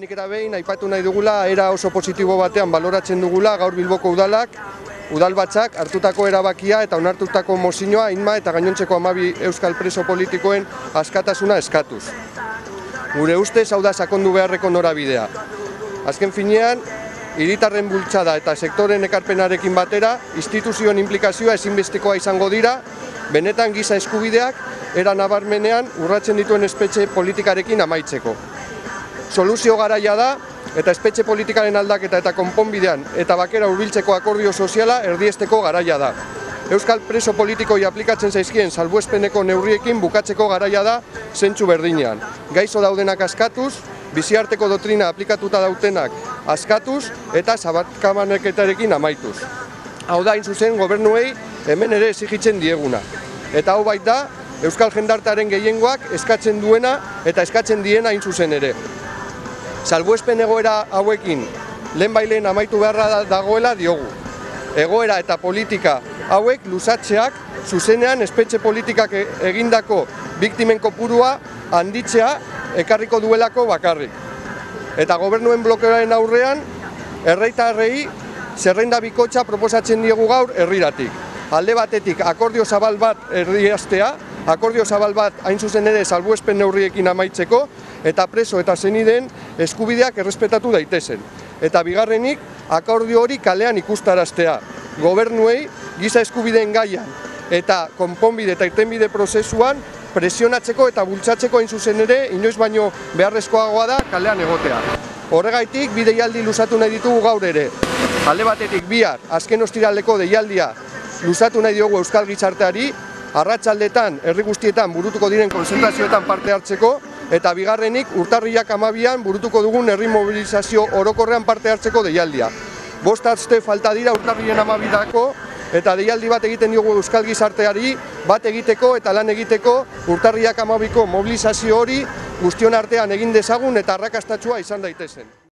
Lehenik eta behin aipatu nahi dugula era oso positibo batean baloratzen dugula gaur Bilboko udalak, udalbatzak hartutako erabakia eta onartutako mozioa Inma eta gainontzeko 12 euskal preso politikoen askatasuna eskatuz. Gure ustez hau da sakondu beharreko norabidea. Azken finean, hiritarren bultzada eta sektoren ekarpenarekin batera, instituzioen inplikazioa ezinbestekoa izango dira, benetan giza eskubideak era nabarmenean urratzen dituen espetxe politikarekin amaitzeko. Soluzio garaia da, eta espetxe politikaren aldaketa eta konponbidean eta bakera hurbiltzeko akordio soziala erdiesteko garaia da. Euskal preso politikoi aplikatzen zaizkien salbuespeneko neurriekin bukatzeko garaia da zentzu berdinean. Gaixo daudenak askatuz, biziarteko doktrina aplikatuta dautenak askatuz eta zabatkabaneketarekin amaituz. Hau da, hain zuzen, gobernuei hemen ere exigitzen dieguna. Eta hau baita, euskal jendartearen gehiengoak eskatzen duena eta eskatzen diena hain zuzen ere. Salbuespen egoera hauekin lehenbailen amaitu beharra dagoela diogu. Egoera eta politika hauek luzatzeak zuzenean espetxe politikak egindako biktimen kopurua handitzea ekarriko duelako bakarrik. Eta gobernuen blokeoaren aurrean, herritarrei zerrenda bikotxa proposatzen diegu gaur herriratik. Alde batetik akordio zabal bat erdiaztea, akordio zabal bat hain zuzen ere salbuespen neurriekin amaitzeko, eta preso eta senideen eskubideak errespetatu daitezen. Eta bigarrenik, akordio hori kalean ikustaraztea. Gobernuei giza eskubideen gaian eta konponbide eta irtenbide prozesuan presionatzeko eta bultzatzeko hain zuzen ere, inoiz baino beharrezkoagoa da kalean egotea. Horregaitik, bi deialdi luzatu nahi ditugu gaur ere. Alde batetik bihar, azken ostiraleko deialdia luzatu nahi diogu euskal gizarteari, arratsaldetan, herri guztietan burutuko diren konzentrazioetan parte hartzeko, eta bigarrenik urtarrilak 12an burutuko dugun herri mobilizazio orokorrean parte hartzeko deialdia. 5 aste falta dira urtarrilen 12ako, eta deialdi bat egiten diogu euskal gizarteari, bat egiteko eta lan egiteko urtarrilak 12ko mobilizazio hori guztion artean egin dezagun eta arrakastatsua izan daitezen.